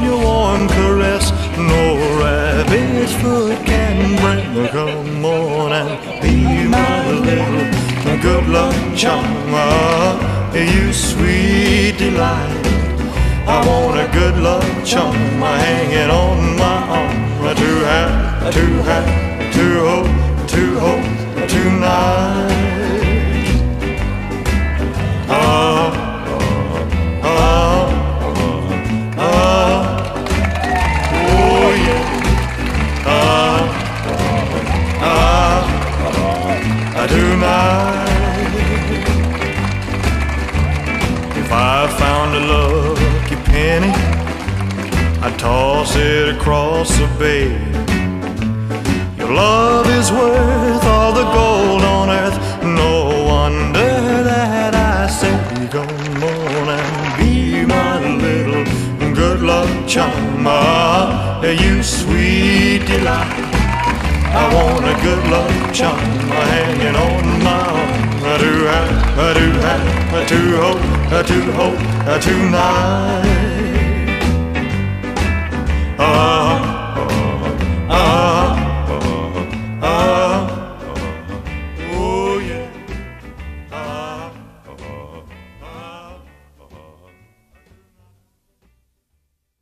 your warm caress. No rabbit's foot can bring. Come on and be my little good luck charm. You sweet delight, I want a good luck charm hanging on my arm. To hope tonight. Oh yeah. Tonight. If I found a lucky penny, I'd toss it across the bay. Your love is worth all the gold on earth. No wonder that I say, come on and be my little good luck charm. You sweet delight, I want a good luck charm hanging on my arm. To hope tonight.